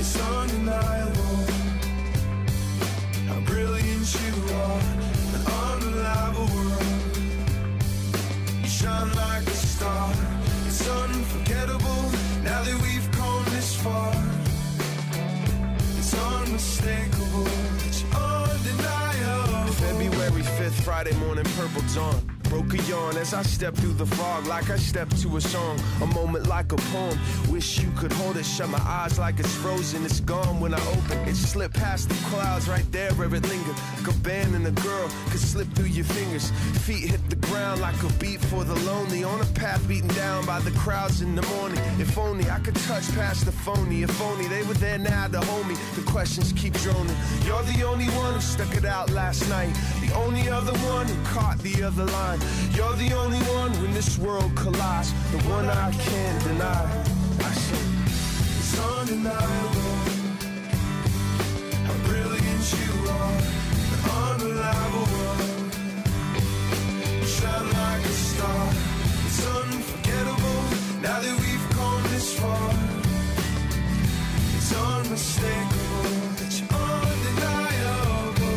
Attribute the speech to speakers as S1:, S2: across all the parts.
S1: It's undeniable how brilliant you are. An unreliable world, you shine like a star. It's unforgettable now that we've come this far. It's unmistakable, it's undeniable. February 5th, Friday morning, purple dawn. Broke a yawn as I step through the fog like I step to a song. A moment like a poem, wish you could hold it. Shut my eyes like it's frozen, it's gone when I open. It slipped past the clouds right there where it lingered. Like a band and a girl could slip through your fingers. Feet hit the ground like a beat for the lonely. On a path beaten down by the crowds in the morning. If only I could touch past the phony. If only they were there now to hold me. The questions keep droning. You're the only one who stuck it out last night. The only other one who caught the other line. You're the only one when this world collides. The one I can't deny. I say it's undeniable how brilliant you are. An unreliable world, you shine like a star. It's unforgettable now that we've come this far. It's unmistakable that you're undeniable.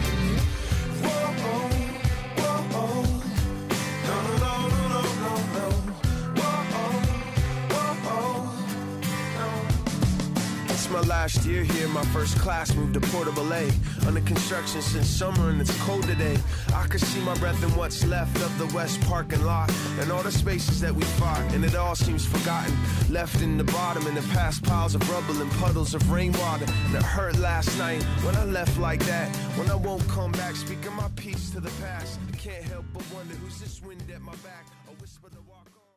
S1: Whoa, whoa, no, no, no, no, no, no. Whoa, no. It's my last year here, my first class moved to Portable A. Under construction since summer and it's cold today. I could see my breath in what's left of the west parking lot and all the spaces that we fought, and it all seems forgotten. Left in the bottom in the past, piles of rubble and puddles of rainwater. And it hurt last night when I left like that. When I won't come back, speaking my peace to the past. I can't help but wonder who's this wind at my back. A whisper to walk on.